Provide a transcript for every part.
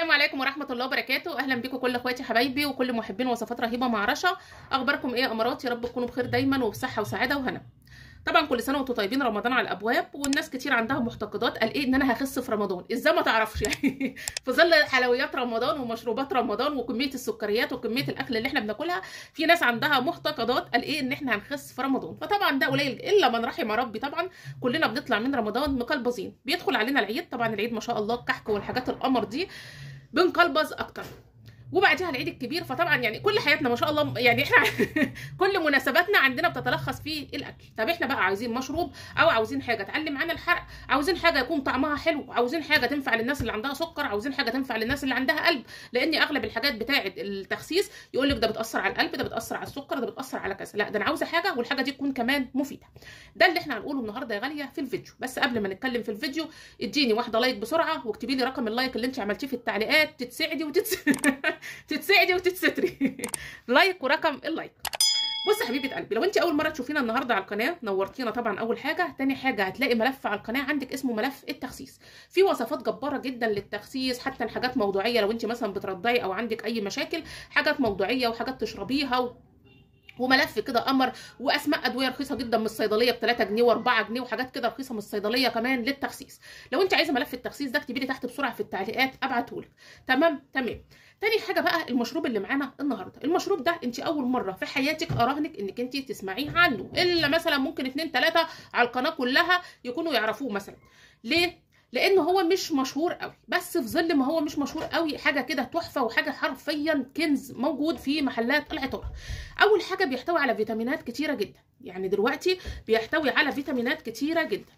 السلام عليكم ورحمه الله وبركاته. اهلا بكم كل اخواتي حبايبي وكل محبين وصفات رهيبه مع رشا. اخباركم ايه يا امارات؟ يا رب تكونوا بخير دايما وبصحه وسعاده وهنا. طبعا كل سنه وانتم طيبين، رمضان على الابواب والناس كتير عندها معتقدات قال ايه ان انا هخس في رمضان. ازاي ما تعرفش يعني في ظل حلويات رمضان ومشروبات رمضان وكميه السكريات وكميه الاكل اللي احنا بناكلها، في ناس عندها معتقدات قال ايه ان احنا هنخس في رمضان. فطبعا ده قليل الا من رحم ربي. طبعا كلنا بنطلع من رمضان مقلبزين، بيدخل علينا العيد. طبعا العيد ما شاء الله الكحك والحاجات القمر دي بنقلبز اكتر، وبعدها العيد الكبير. فطبعا يعني كل حياتنا ما شاء الله يعني احنا كل مناسباتنا عندنا بتتلخص في الاكل. طب احنا بقى عايزين مشروب او عاوزين حاجه تعلم معانا الحرق، عاوزين حاجه يكون طعمها حلو، عاوزين حاجه تنفع للناس اللي عندها سكر، عاوزين حاجه تنفع للناس اللي عندها قلب. لان اغلب الحاجات بتاعه التخسيس يقول لك ده بتاثر على القلب، ده بتاثر على السكر، ده بتاثر على كذا. لا، ده انا عاوزه حاجه والحاجه دي تكون كمان مفيده. ده اللي احنا هنقوله النهارده يا غاليه في الفيديو. بس قبل ما نتكلم في الفيديو اديني واحده لايك بسرعه، واكتبي لي رقم اللايك اللي انت عملتيه في التعليقات. تتسعدي تتسعدي وتتستري لايك ورقم اللايك. بص يا حبيبه قلبي، لو انت اول مره تشوفينا النهارده على القناه نورتينا طبعا. اول حاجه، تاني حاجه هتلاقي ملف على القناه عندك اسمه ملف التخسيس، في وصفات جباره جدا للتخسيس، حتى حاجات موضوعيه لو انت مثلا بترضعي او عندك اي مشاكل، حاجات موضوعيه وحاجات تشربيها وملف كده قمر، واسماء ادويه رخيصه جدا من الصيدليه ب 3 جنيه و4 جنيه، وحاجات كده رخيصه من الصيدليه كمان للتخسيس. لو انت عايزه ملف التخسيس ده اكتبي لي تحت بسرعه في التعليقات ابعتهولك. تمام. تاني حاجه بقى المشروب اللي معانا النهارده. المشروب ده انت اول مره في حياتك اراهنك انك انت تسمعيه عنه، الا مثلا ممكن 2 3 على القناه كلها يكونوا يعرفوه مثلا. ليه؟ لان هو مش مشهور قوي، بس في ظل ما هو مش مشهور قوي حاجه كده تحفه وحاجه حرفيا كنز موجود في محلات العطاره. اول حاجه بيحتوي على فيتامينات كتيره جدا، يعني دلوقتي بيحتوي على فيتامينات كتيره جدا.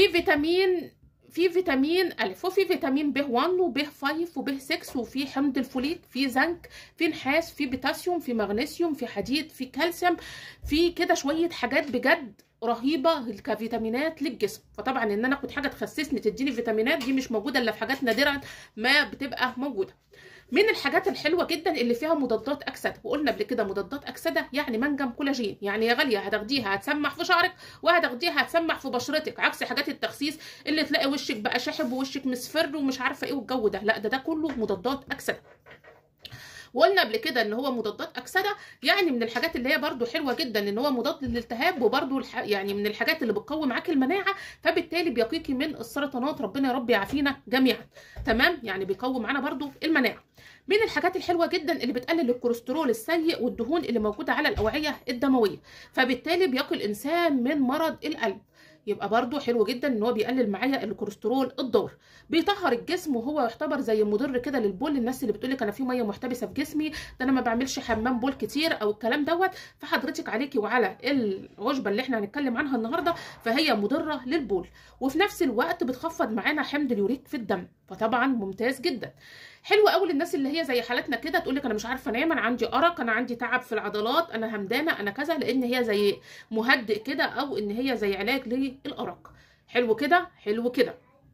في فيتامين ألف، وفي فيتامين ب 1 وب 5 وب 6، وفي حمض الفوليك، في زنك، في نحاس، في بوتاسيوم، في مغنيسيوم، في حديد، في كالسيوم، في كده شويه حاجات بجد رهيبه كفيتامينات للجسم. فطبعا ان انا اخد حاجه تخسسني تديني فيتامينات دي مش موجوده الا في حاجات نادره ما بتبقى موجوده. من الحاجات الحلوه جدا اللي فيها مضادات اكسده، وقلنا قبل كده مضادات اكسده يعني منجم كولاجين. يعني يا غاليه هتاخديها هتسمح في شعرك وهتاخديها هتسمح في بشرتك، عكس حاجات التخسيس اللي تلاقي وشك بقى شاحب ووشك مصفر ومش عارفه ايه والجو ده. لا، ده كله مضادات اكسده. وقلنا قبل كده ان هو مضادات اكسده، يعني من الحاجات اللي هي برده حلوه جدا ان هو مضاد للالتهاب، وبرده يعني من الحاجات اللي بتقوي معاكي المناعه، فبالتالي بيقيكي من السرطانات. ربنا يا رب يعافينا جميعا. تمام، يعني بيقوي معانا برده المناعه. من الحاجات الحلوه جدا اللي بتقلل الكوليسترول السيء والدهون اللي موجوده على الاوعيه الدمويه، فبالتالي بيقي الانسان من مرض القلب. يبقى برضو حلو جدا ان هو بيقلل معايا الكوليسترول الضار. بيطهر الجسم، وهو يعتبر زي مضر كده للبول. الناس اللي بتقولك انا في ميه محتبسه في جسمي، ده انا ما بعملش حمام بول كتير او الكلام دوت، فحضرتك عليكي وعلى العشبه اللي احنا هنتكلم عنها النهارده، فهي مضره للبول، وفي نفس الوقت بتخفض معانا حمض اليوريك في الدم. فطبعا ممتاز جدا. حلو قوي للناس اللي هي زي حالتنا كده، تقول لك انا مش عارفه انام، انا عندي ارق، انا عندي تعب في العضلات، انا همدانه، انا كذا، لان هي زي مهدئ كده او ان هي زي علاج للارق. حلو كده، حلو كده،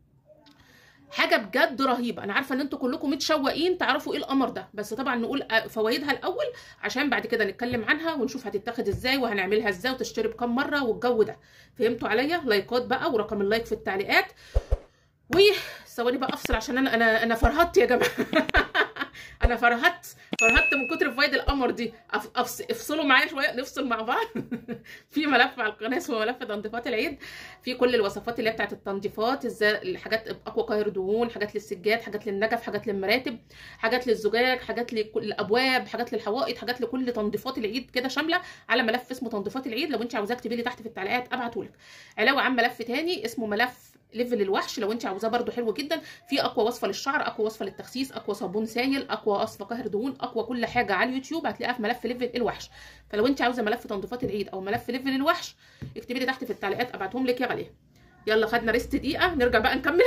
حاجه بجد رهيبه. انا عارفه ان انتوا كلكم متشوقين تعرفوا ايه القمر ده، بس طبعا نقول فوائدها الاول عشان بعد كده نتكلم عنها ونشوف هتتاخد ازاي وهنعملها ازاي وتشتري بكام مره والجو ده. فهمتوا عليا؟ لايكات بقى ورقم اللايك في التعليقات. ثواني بقى افصل عشان انا فرهدت يا جماعه. انا فرهدت من كتر فوائد القمر دي. افصلوا معايا شويه، نفصل مع بعض. في ملف على القناه اسمه ملف تنظيفات العيد، في كل الوصفات اللي هي بتاعت التنظيفات، ازاي الحاجات اقوى قاهر دهون، حاجات للسجاد، حاجات للنجف، حاجات للمراتب، حاجات للزجاج، حاجات للابواب، حاجات للحوائط، حاجات لكل تنظيفات العيد كده شامله على ملف اسمه تنظيفات العيد. لو انت عاوزاه اكتبي لي تحت في التعليقات ابعتهولك. علاوه عن ملف تاني اسمه ملف ليفل الوحش، لو انت عاوزاه برده حلو جدا، في اقوى وصفه للشعر، اقوى وصفه للتخسيس، اقوى صابون سايل، اقوى وصفه قاهر دهون، اقوى كل حاجه على اليوتيوب هتلاقيها في ملف ليفل الوحش. فلو انت عاوزه ملف تنظيفات العيد او ملف ليفل الوحش اكتبي لي تحت في التعليقات ابعتهم لك يا غاليه. يلا خدنا ريست دقيقه، نرجع بقى نكمل.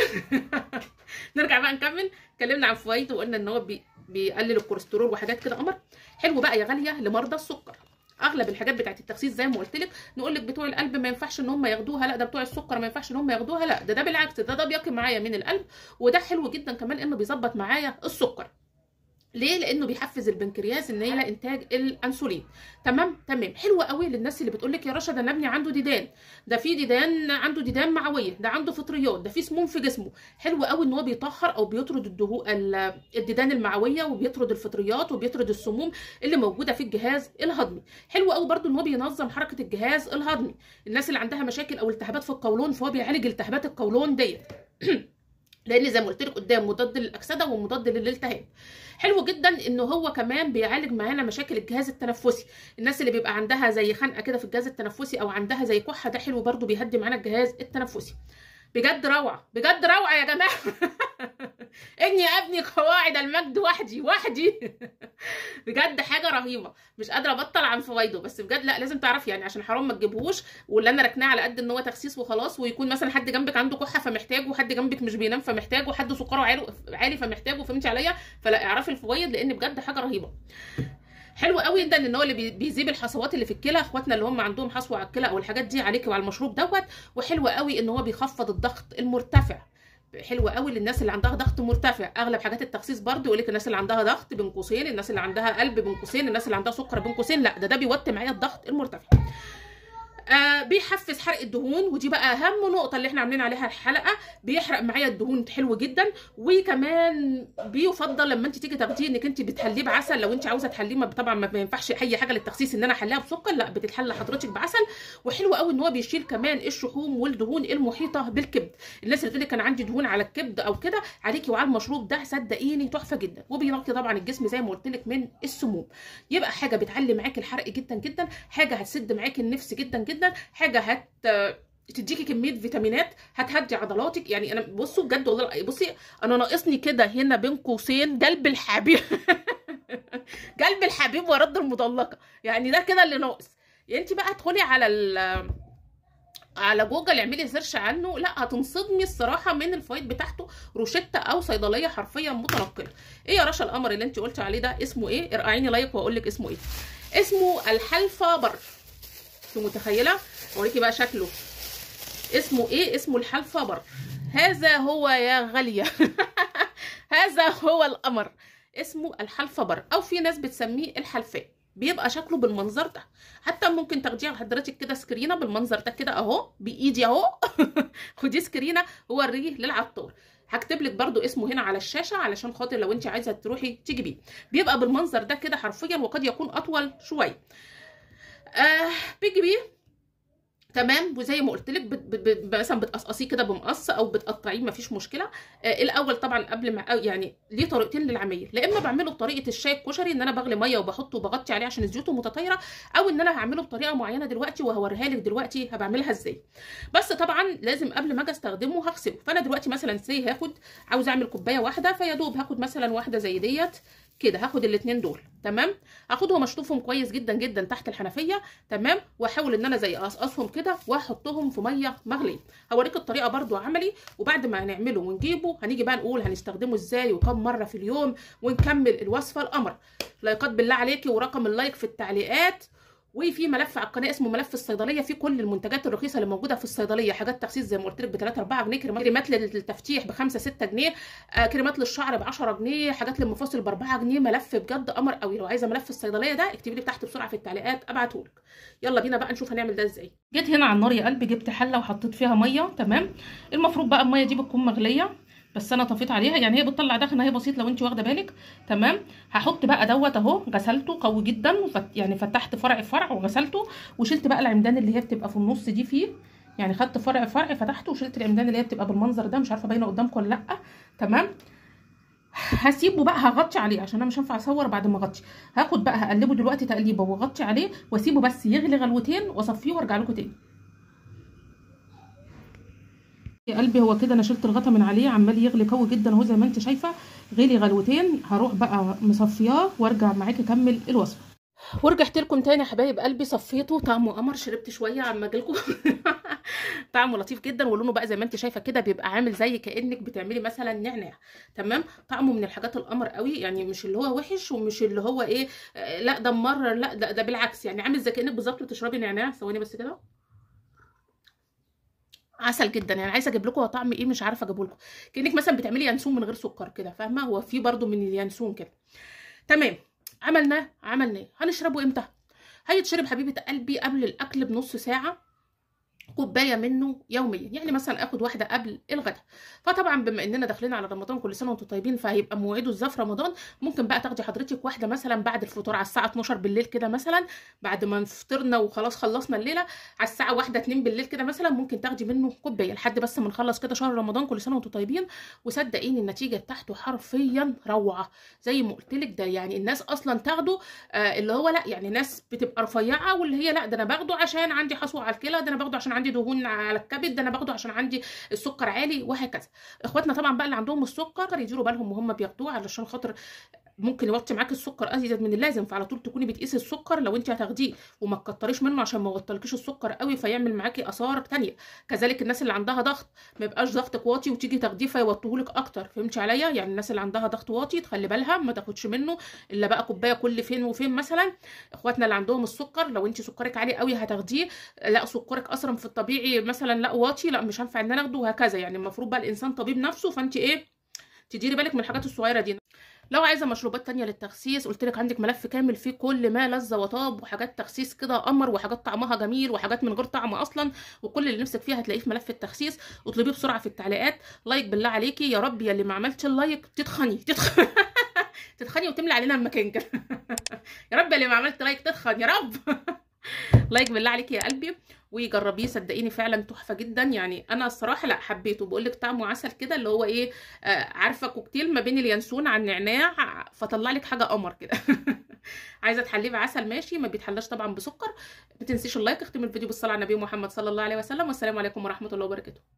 اتكلمنا عن فوائده وقلنا ان هو بيقلل الكوليسترول وحاجات كده قمر. حلو بقى يا غاليه لمرضى السكر. اغلب الحاجات بتاعت التخسيس زي ما قلت لك نقول لك بتوع القلب ما ينفعش ان هم ياخدوها، لا ده بتوع السكر ما ينفعش ان هم ياخدوها، لا ده بالعكس، ده بيقي معايا من القلب، وده حلو جدا كمان انه بيظبط معايا السكر. ليه؟ لانه بيحفز البنكرياس ان هي انتاج الانسولين. تمام. حلو قوي للناس اللي بتقول لك يا رشا ده انا ابني عنده ديدان، ده في ديدان، عنده ديدان معويه، ده عنده فطريات، ده في سموم في جسمه. حلو قوي ان هو بيطهر او بيطرد الديدان المعويه، وبيطرد الفطريات، وبيطرد السموم اللي موجوده في الجهاز الهضمي. حلو قوي برده ان هو بينظم حركه الجهاز الهضمي. الناس اللي عندها مشاكل او التهابات في القولون فهو بيعالج التهابات القولون ديت لان زي ما قلت لك قدام مضاد للاكسده ومضاد للالتهاب. حلو جدا انه هو كمان بيعالج معانا مشاكل الجهاز التنفسي. الناس اللي بيبقى عندها زي خنقه كده في الجهاز التنفسي او عندها زي كحه، ده حلو برده بيهدي معانا الجهاز التنفسي. بجد روعه، بجد روعه يا جماعه. اني ابني قواعد المجد وحدي. بجد حاجه رهيبه، مش قادره ابطل عن فوائده. بس بجد لا، لازم تعرفي يعني، عشان حرام ما تجيبهوش واللي انا ركناه على قد ان هو تخسيس وخلاص، ويكون مثلا حد جنبك عنده كحه فمحتاجه، وحد جنبك مش بينام فمحتاجه، وحد سكره عالي فمحتاجه. فهمتي عليا؟ فلا، اعرفي الفوائد لان بجد حاجه رهيبه. حلو قوي جدا ان هو اللي بيذيب الحصوات اللي في الكلى، اخواتنا اللي هم عندهم حصوه على الكلى او الحاجات دي عليكي وعلى المشروب دوت. وحلو قوي ان هو بيخفض الضغط المرتفع. حلوه قوي للناس اللي عندها ضغط مرتفع. اغلب حاجات التخسيس برضه يقول لك الناس اللي عندها ضغط بين قوسين، الناس اللي عندها قلب بين قوسين، الناس اللي عندها سكر بين قوسين. لا، ده بيوطي معايا الضغط المرتفع. بيحفز حرق الدهون، ودي بقى اهم نقطه اللي احنا عاملين عليها الحلقه. بيحرق معايا الدهون حلو جدا. وكمان بيفضل لما انت تيجي تاخديه انك انت بتحليه بعسل. لو انت عاوزه تحليه، طبعا ما ينفعش اي حاجه للتخسيس ان انا احليها بسكر، لا، بتتحلى حضرتك بعسل. وحلو قوي ان هو بيشيل كمان الشحوم والدهون المحيطه بالكبد. الناس اللي تقول لك انا عندي دهون على الكبد او كده، عليكي وعلى المشروب ده صدقيني تحفه جدا. وبينقي طبعا الجسم زي ما قلت لك من السموم. يبقى حاجه بتعلي معاكي الحرق جدا جدا، حاجه هتسد معاكي النفس جدا جدا، حاجه تديكي كميه فيتامينات، هتهدي عضلاتك. يعني انا بصوا بجد والله، بصي انا ناقصني كده هنا بين قوسين قلب الحبيب. قلب الحبيب ورد المطلقه، يعني ده كده اللي ناقص. يعني انت بقى ادخلي على جوجل، اعملي سيرش عنه، لا هتنصدمي الصراحه من الفوائد بتاعته. روشته او صيدليه حرفيا متنقله. ايه يا رشا القمر اللي انت قلتي عليه ده اسمه ايه؟ ارقعيني لايك واقول لك اسمه ايه. اسمه الحلفبر. انت متخيله؟ اوريكي بقى شكله. اسمه ايه؟ اسمه الحلفبر. هذا هو يا غاليه. هذا هو القمر. اسمه الحلفبر، او في ناس بتسميه الحلفاء. بيبقى شكله بالمنظر ده. حتى ممكن تاخديه على حضرتك كده سكرينه بالمنظر ده كده اهو، بايدي اهو. خدي سكرينه ووريه للعطار. هكتب لك برده اسمه هنا على الشاشه علشان خاطر لو انت عايزه تروحي تجيبيه. بيبقى بالمنظر ده كده حرفيا، وقد يكون اطول شويه. بتجيبيه تمام، وزي ما قلت لك مثلا بتقصقصيه كده بمقص او بتقطعيه مفيش مشكله. الاول طبعا قبل ما يعني ليه طريقتين للعمايل. لا اما بعمله بطريقه الشاي الكشري ان انا بغلي ميه وبحطه وبغطي عليه عشان زيوته متطايره، او ان انا هعمله بطريقه معينه دلوقتي وهوريها لك دلوقتي بعملها ازاي. بس طبعا لازم قبل ما اجي استخدمه هغسله. فانا دلوقتي مثلا عاوز اعمل كوبايه واحده، فيا دوب هاخد مثلا واحده زي ديت كده، هاخد الاثنين دول تمام، هاخدهم اشطفهم كويس جدا جدا تحت الحنفيه تمام، واحاول ان انا زي اقصقصهم كده واحطهم في ميه مغليه. هوريك الطريقه برده عملي، وبعد ما هنعمله ونجيبه هنيجي بقى نقول هنستخدمه ازاي وكم مره في اليوم، ونكمل الوصفه القمر. لايكات بالله عليكي، ورقم اللايك في التعليقات. وفي ملف على القناه اسمه ملف الصيدليه، فيه كل المنتجات الرخيصه اللي موجوده في الصيدليه. حاجات تخسيس زي ما قلت لك ب 3 4 جنيه، كريمات للتفتيح ب 5 6 جنيه، كريمات للشعر ب 10 جنيه، حاجات للمفاصل ب 4 جنيه. ملف بجد قمر قوي. لو عايزه ملف الصيدليه ده اكتبي لي تحت بسرعه في التعليقات ابعته لك. يلا بينا بقى نشوف هنعمل ده ازاي. جيت هنا على النار يا قلبي، جبت حله وحطيت فيها ميه تمام. المفروض بقى الميه دي بتكون مغليه، بس انا طفيت عليها. يعني هي بتطلع دخنه هي بسيط لو انت واخده بالك تمام. هحط بقى دوت اهو، غسلته قوي جدا يعني فتحت فرع فرع وغسلته، وشلت بقى العمدان اللي هي بتبقى في النص دي فيه. يعني خدت فرع فرع فتحته وشلت العمدان اللي هي بتبقى بالمنظر ده، مش عارفه باينه قدامكم ولا لا تمام. هسيبه بقى، هغطي عليه عشان انا مش هينفع اصور بعد ما اغطي. هاخد بقى هقلبه دلوقتي تقليبه واغطي عليه واسيبه بس يغلي غلوتين واصفيه وارجع لكم تاني. يا قلبي هو كده انا شلت الغطا من عليه، عمال يغلي قوي جدا اهو زي ما انت شايفه، غلي غلوتين. هروح بقى مصفياه وارجع معاكي اكمل الوصفه. ورجعت لكم تاني يا حبايب قلبي، صفيته طعمه قمر. شربت شويه عما اجيلكم. طعمه لطيف جدا، ولونه بقى زي ما انت شايفه كده بيبقى عامل زي كانك بتعملي مثلا نعناع تمام. طعمه من الحاجات القمر قوي، يعني مش اللي هو وحش ومش اللي هو ايه لا ده ممرر، لا ده بالعكس، يعني عامل زي كانك بالظبط بتشربي نعناع. ثواني بس كده. عسل جدا. يعني عايزه اجيب لكم هو طعم ايه، مش عارفه اجيبه لكم. كانك مثلا بتعملي ينسون من غير سكر كده، فاهمه؟ هو في برده من اليانسون كده. تمام. عملناه هنشربه امتى؟ هيتشرب حبيبه قلبي قبل الاكل بنص ساعه، كوبايه منه يوميا. يعني مثلا اخد واحده قبل الغداء. فطبعا بما اننا داخلين على رمضان، كل سنه وانتم طيبين، فهيبقى موعده الزف رمضان. ممكن بقى تاخدي حضرتك واحده مثلا بعد الفطور على الساعه 12 بالليل كده مثلا، بعد ما فطرنا وخلاص خلصنا الليله، على الساعه 1 2 بالليل كده مثلا، ممكن تاخدي منه كوبايه لحد بس ما نخلص كده شهر رمضان. كل سنه وانتم طيبين. وصدقيني النتيجه بتاعته حرفيا روعه. زي ما قلت لك، ده يعني الناس اصلا تاخده اللي هو لا، يعني ناس بتبقى رفيعه واللي هي لا، ده انا باخده عشان عندي حصوه على الكلى، ده انا باخده عشان عندي دهون على الكبد، ده انا باخده عشان عندي السكر عالي، وهكذا. اخواتنا طبعا بقى اللي عندهم السكر يديروا بالهم وهم بياخدوه، علشان خاطر ممكن يوطي معاكي السكر ازيد من اللازم، فعلى طول تكوني بتقيسي السكر لو انت هتاخديه، وما تكتريش منه عشان ما يوطلكيش السكر قوي فيعمل معاكي اثار تانية. كذلك الناس اللي عندها ضغط، ما يبقاش ضغطك واطي وتيجي تاخديه فيوطيهولك اكتر. فهمتي عليا؟ يعني الناس اللي عندها ضغط واطي تخلي بالها ما تاخدش منه الا بقى كوبايه كل فين وفين مثلا. اخواتنا اللي عندهم السكر، لو انت سكرك عالي قوي هتاخديه، لا سكرك اصلا في الطبيعي مثلا لا واطي، لا مش هينفع ان انا اخده، وهكذا. يعني المفروض بقى الانسان طبيب نفسه، فانت ايه، تديري بالك من الحاجات الصغيره دي. لو عايزه مشروبات تانية للتخسيس، قلت لك عندك ملف كامل فيه كل ما لذ وطاب، وحاجات تخسيس كده قمر، وحاجات طعمها جميل، وحاجات من غير طعم اصلا، وكل اللي نفسك فيها هتلاقيه في ملف التخسيس. اطلبيه بسرعه في التعليقات. لايك بالله عليكي، يا رب يا اللي ما عملتش اللايك تتخني تتخني وتملي علينا المكان كده يا رب يا اللي ما عملت لايك تتخن يا رب لايك بالله عليكي يا قلبي، وجربيه صدقيني فعلا تحفه جدا. يعني انا الصراحه لا حبيته، بقول لك طعمه عسل كده، اللي هو ايه، عارفه كوكتيل ما بين اليانسون على النعناع، فطلع لك حاجه قمر كده عايزه تحليه بعسل ماشي، ما بيتحلاش طبعا بسكر. ما تنسيش اللايك. اختم الفيديو بالصلاه على النبي محمد صلى الله عليه وسلم، والسلام عليكم ورحمه الله وبركاته.